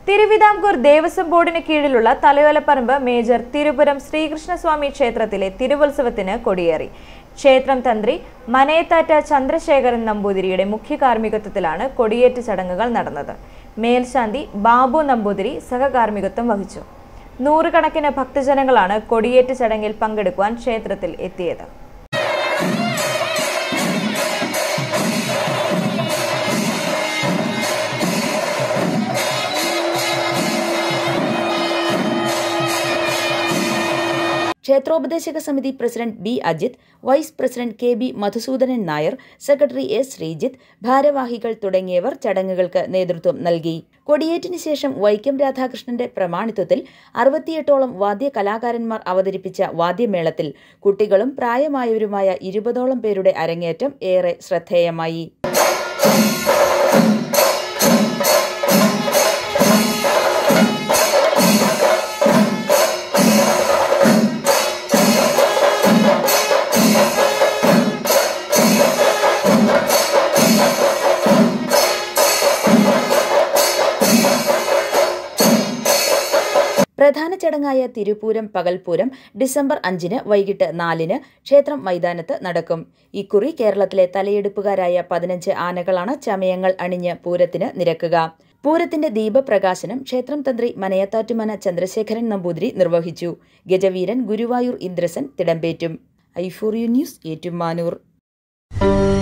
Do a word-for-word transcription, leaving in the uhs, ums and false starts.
തിരുവിതാംകൂർ ദേവസ്വം ബോർഡിന് കീഴിലുള്ള തലയോലപ്പറമ്പ് മേജർ തിരുപുരം ശ്രീകൃഷ്ണസ്വാമി ക്ഷേത്രത്തിലെ തിരുവുത്സവത്തിന് കൊടിയേറി. ക്ഷേത്രം തന്ത്രി മനയത്താറ്റ ചന്ദ്രശേഖരൻ നമ്പൂതിരിയുടെ മുഖ്യ കാർമ്മികത്വത്തിലാണ് കൊടിയേറ്റ് ചടങ്ങുകൾ നടന്നത്. മേൽശാന്തി ബാബു നമ്പൂതിരി സഹകാർമ്മികത്വം വഹിച്ചു. നൂറുകണക്കിന് ഭക്തജനങ്ങളാണ് കൊടിയേറ്റ് ചടങ്ങിൽ പങ്കെടുക്കുവാൻ ക്ഷേത്രത്തിൽ എത്തിയത്. ക്ഷേത്രോപദേശക സമിതി president B Ajith, vice president K B Madhusoodanan Nair, secretary S Sreejith, ഭാരവാഹികൾ തുടങ്ങിയവർ ചടങ്ങുകൾക്ക് നേതൃത്വം നൽകി. കൊടിയേറ്റിന് ശേഷം വൈക്കം രാധാകൃഷ്ണന്റെ പ്രമാണിത്വത്തിൽ അറുപത്തിയെട്ടോളം വാദ്യ കലാകാരന്മാർ അവതരിപ്പിച്ച വാദ്യമേളത്തിൽ കുട്ടികളും പ്രായമായവരുമായ ഇരുപതോളം പേരുടെ അരങ്ങേറ്റം ഏറെ ശ്രദ്ധേയമായി. പ്രധാന ചടങ്ങായ തിരുപൂരം പകൽപൂരം ഡിസംബർ അഞ്ചിന് വൈകിട്ട് നാലിന് ക്ഷേത്രം മൈതാനത്ത് നടക്കും. ഇക്കുറി കേരളത്തിലെ തലയെടുപ്പുകാരായ പതിനഞ്ച് ആനകളാണ് ചമയങ്ങൾ അണിഞ്ഞ് പൂരത്തിന് നിരക്കുക. പൂരത്തിന്റെ ദീപപ്രകാശനം ക്ഷേത്രം തന്ത്രി മനയത്താറ്റുമന ചന്ദ്രശേഖരൻ നമ്പൂതിരി നിർവഹിച്ചു. ഗജവീരൻ ഗുരുവായൂർ ഇന്ദ്രസൻ തിടമ്പേറ്റും. I for you news, Ettumanoor.